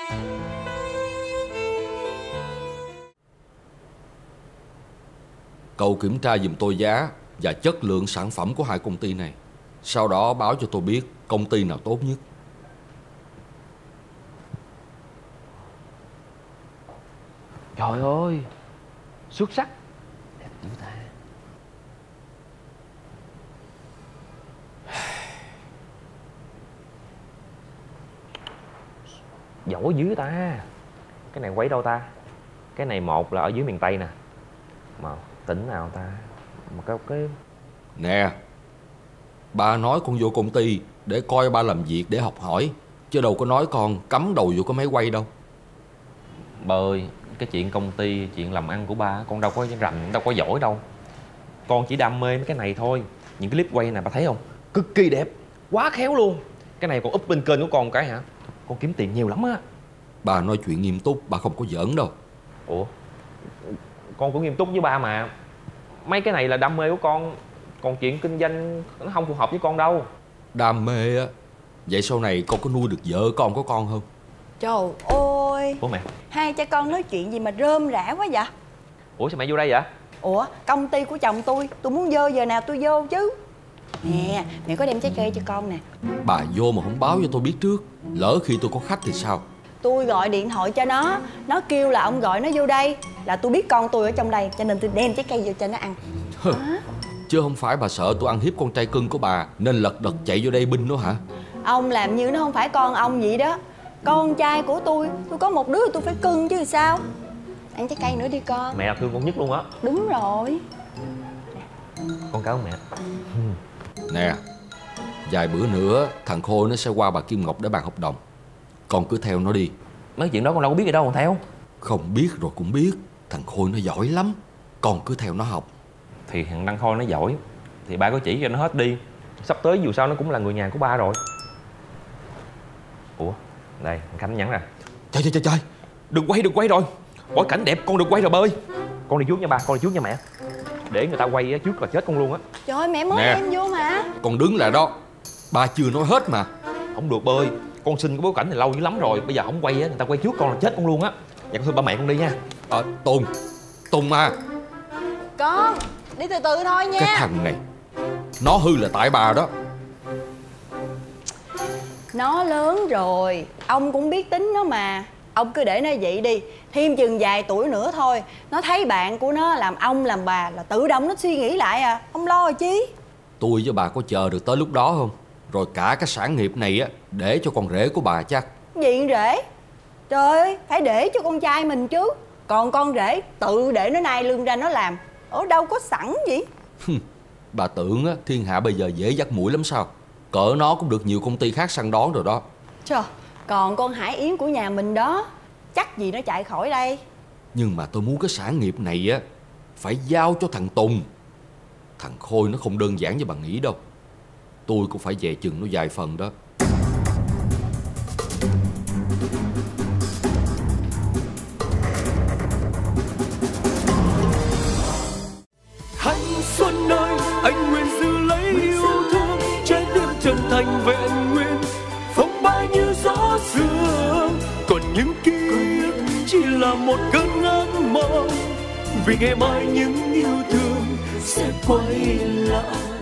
Cậu kiểm tra giùm tôi giá và chất lượng sản phẩm của hai công ty này. Sau đó báo cho tôi biết công ty nào tốt nhất. Trời ơi, xuất sắc. Đẹp dữ ta. Giỏi dữ ta. Cái này quấy đâu ta? Cái này một là ở dưới miền Tây nè. Mà tỉnh nào ta? Mà cái... Nè, ba nói con vô công ty để coi ba làm việc để học hỏi, chứ đâu có nói con cắm đầu vô cái máy quay đâu. Ba ơi, cái chuyện công ty, chuyện làm ăn của ba con đâu có rành, đâu có giỏi đâu. Con chỉ đam mê mấy cái này thôi. Những cái clip quay này ba thấy không? Cực kỳ đẹp, quá khéo luôn. Cái này còn up bên kênh của con cái hả? Con kiếm tiền nhiều lắm á. Ba nói chuyện nghiêm túc, ba không có giỡn đâu. Ủa, con cũng nghiêm túc với ba mà. Mấy cái này là đam mê của con. Còn chuyện kinh doanh nó không phù hợp với con đâu. Đam mê á? Vậy sau này con có nuôi được vợ con có con không? Trời ơi. Ủa mẹ? Hai cha con nói chuyện gì mà rơm rã quá vậy? Ủa sao mẹ vô đây vậy? Ủa, công ty của chồng tôi muốn vô giờ nào tôi vô chứ. Nè, mẹ có đem trái cây cho con nè. Bà vô mà không báo cho tôi biết trước, lỡ khi tôi có khách thì sao? Tôi gọi điện thoại cho nó kêu là ông gọi nó vô đây, là tôi biết con tôi ở trong đây, cho nên tôi đem trái cây vô cho nó ăn. Chứ không phải bà sợ tôi ăn hiếp con trai cưng của bà nên lật đật chạy vô đây binh nó hả? Ông làm như nó không phải con ông vậy đó. Con trai của tôi có một đứa tôi phải cưng chứ sao. Ăn trái cây nữa đi con. Mẹ thương con nhất luôn á. Đúng rồi. Con cảm ơn mẹ. Nè, vài bữa nữa thằng Khôi nó sẽ qua bà Kim Ngọc để bàn hợp đồng. Con cứ theo nó đi. Mấy chuyện đó con đâu có biết gì đâu còn theo. Không biết rồi cũng biết. Thằng Khôi nó giỏi lắm. Con cứ theo nó học. Thì thằng Đăng Khôi nó giỏi thì ba có chỉ cho nó hết đi. Sắp tới dù sao nó cũng là người nhà của ba rồi. Ủa, đây thằng Khánh nhắn nè. Trời, đừng quay rồi. Bỏ cảnh đẹp con đừng quay rồi ba ơi. Con đi trước nha ba, con đi trước nha mẹ. Để người ta quay trước là chết con luôn á. Trời ơi, mẹ mới Nè, đem vô mà. con đứng lại đó. Ba chưa nói hết mà. Không được ba ơi. Con xin cái bối cảnh này lâu dữ lắm rồi. Bây giờ không quay á, người ta quay trước con là chết con luôn á. Dạ con thưa ba mẹ con đi nha. Tùng à. Con, đi từ từ thôi nha. Cái thằng này nó hư là tại bà đó. Nó lớn rồi, ông cũng biết tính nó mà. Ông cứ để nó vậy đi. Thêm chừng vài tuổi nữa thôi, nó thấy bạn của nó làm ông làm bà là tự động nó suy nghĩ lại à. Ông lo rồi chí. Tôi với bà có chờ được tới lúc đó không? Rồi cả cái sản nghiệp này á để cho con rể của bà chắc. Gì rể? Trời ơi, phải để cho con trai mình chứ. Còn con rể tự để nó nai lưng ra nó làm. Ở đâu có sẵn gì. Bà tưởng á, thiên hạ bây giờ dễ dắt mũi lắm sao? Cỡ nó cũng được nhiều công ty khác săn đón rồi đó. Trời, còn con Hải Yến của nhà mình đó, chắc gì nó chạy khỏi đây. Nhưng mà tôi muốn cái sản nghiệp này á phải giao cho thằng Tùng. Thằng Khôi nó không đơn giản như bà nghĩ đâu. Tôi cũng phải dè chừng nó vài phần đó. Thanh xuân ơi, anh nguyện giữ lấy yêu thương, trái tim chân thành vẹn nguyên, phong ba như gió sương. Còn những ký ức chỉ là một cơn ác mộng, vì ngày mai những yêu thương sẽ quay lại.